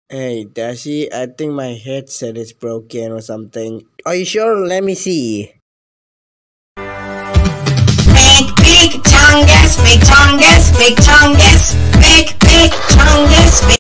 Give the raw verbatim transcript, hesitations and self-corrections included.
Hey, Dashi, I think my headset is broken or something. Are you sure? Let me see. Big, big chungus, big chungus, big chungus, big, big chungus, big